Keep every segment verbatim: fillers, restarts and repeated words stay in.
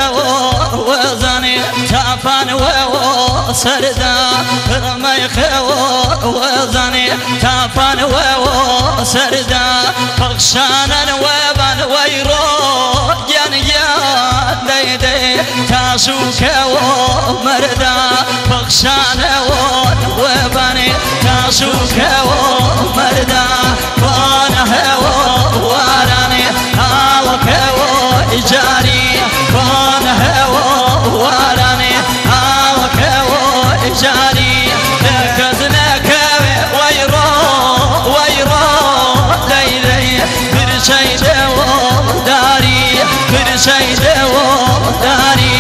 وزاني تافان وسردا رمي وزاني تافان وسردا فخشانا وبان ويرو جان يا ديدي تاسوك ومردا فخشانا وباني تاسوك ومردا وانا هو وراني هاوك وإجاري وانا هو وراني هاوك وإجاري لكزنك ويرو ويرو ليلي كل شيء داري كل شيء داري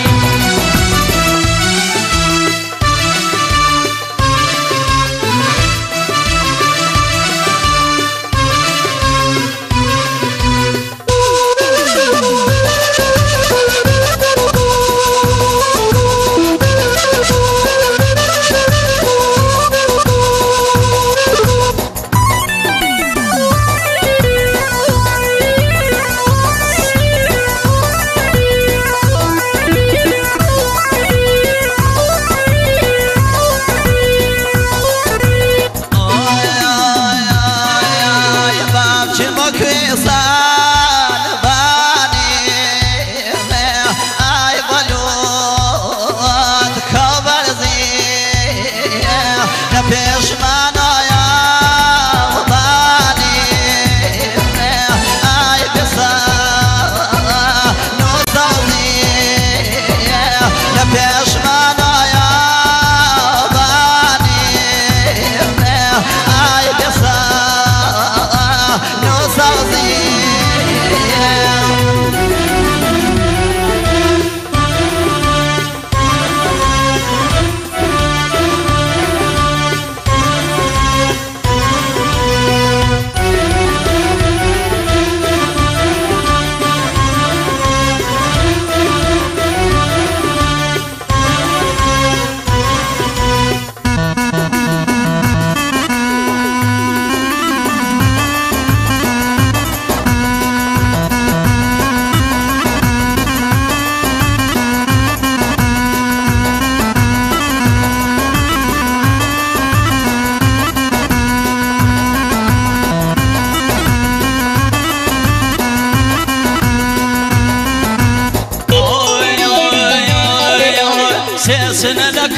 سيسن لك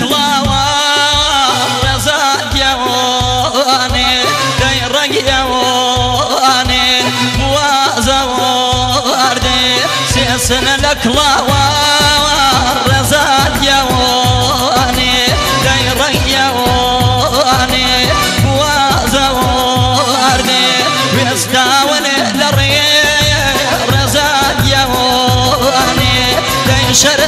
لاوان رزاق يواني ديرق يواني بوازا واردي سيسن لك لاوان رزاق يواني ديرق يواني بوازا واردي بيستاون للريح رزاق يواني ديشر